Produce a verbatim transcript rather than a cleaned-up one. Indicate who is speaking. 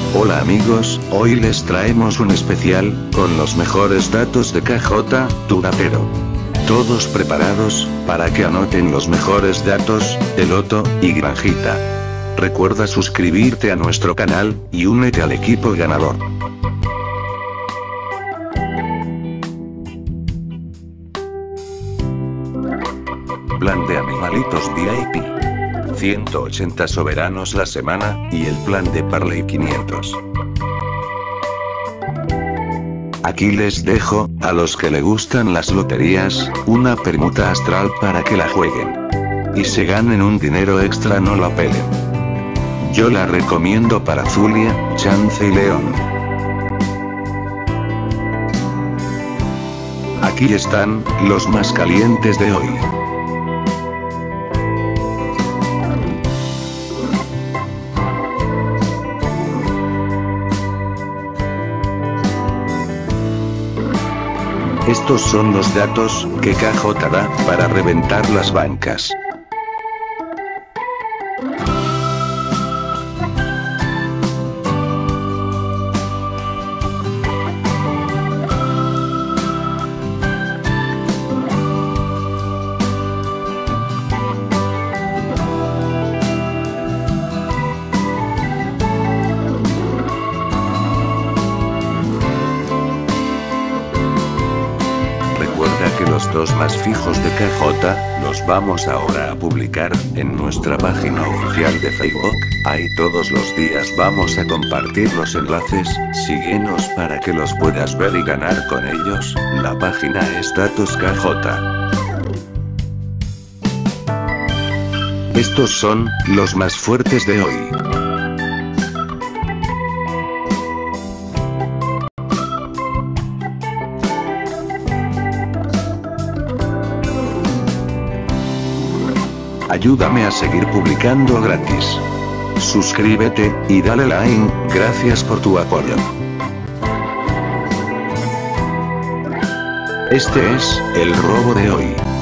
Speaker 1: Hola amigos, hoy les traemos un especial, con los mejores datos de K J, tu rapero. Todos preparados, para que anoten los mejores datos, de Loto, y Granjita. Recuerda suscribirte a nuestro canal, y únete al equipo ganador. Plan de animalitos V I P. ciento ochenta soberanos la semana, y el plan de Parley quinientos. Aquí les dejo, a los que le gustan las loterías, una permuta astral para que la jueguen. Y se ganen un dinero extra, no la pelen. Yo la recomiendo para Zulia, Chance y León. Aquí están, los más calientes de hoy. Estos son los datos que K J da para reventar las bancas. Que los dos más fijos de K J, los vamos ahora a publicar, en nuestra página oficial de Facebook, ahí todos los días vamos a compartir los enlaces, síguenos para que los puedas ver y ganar con ellos, la página es Datos K J. Estos son, los más fuertes de hoy. Ayúdame a seguir publicando gratis. Suscríbete, y dale like, gracias por tu apoyo. Este es, el robo de hoy.